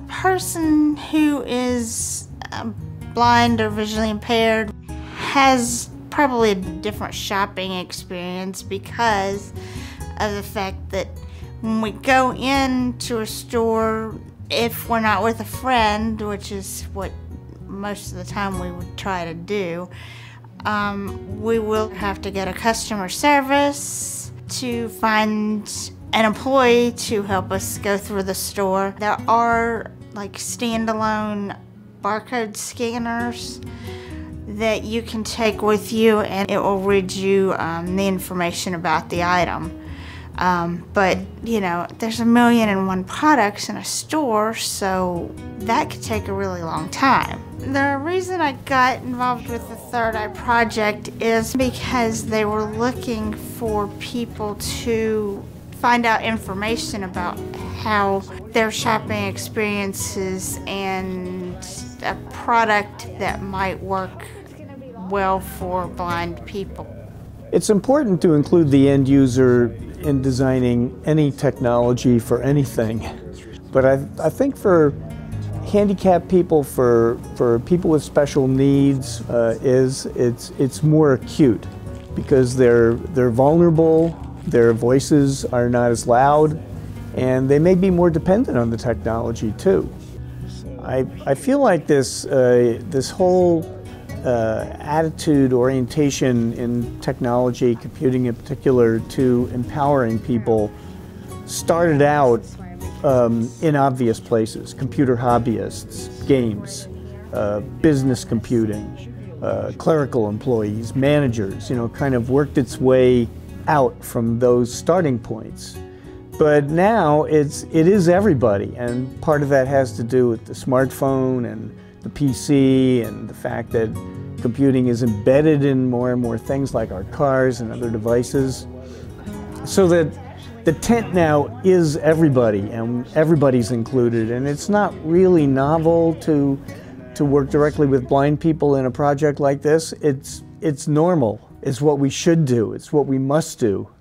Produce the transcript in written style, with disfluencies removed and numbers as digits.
person who is blind or visually impaired has probably a different shopping experience because of the fact that when we go into a store, if we're not with a friend, which is what most of the time we would try to do, we will have to get a customer service to find an employee to help us go through the store. There are like standalone barcode scanners that you can take with you, and it will read you the information about the item. But you know, there's 1,000,001 products in a store, so that could take a really long time. The reason I got involved with the Third Eye Project is because they were looking for people to find out information about how their shopping experiences and a product that might work well for blind people. It's important to include the end user in designing any technology for anything, but I think for handicapped people, for people with special needs, it's more acute because they're vulnerable, their voices are not as loud, and they may be more dependent on the technology too. I feel like this whole attitude, orientation in technology, computing in particular, to empowering people started out in obvious places: computer hobbyists, games, business computing, clerical employees, managers, you know, kind of worked its way out from those starting points. But now it is everybody, and part of that has to do with the smartphone and the PC and the fact that computing is embedded in more and more things like our cars and other devices. So that the tent now is everybody, and everybody's included, and it's not really novel to work directly with blind people in a project like this. It's normal. It's what we should do. It's what we must do.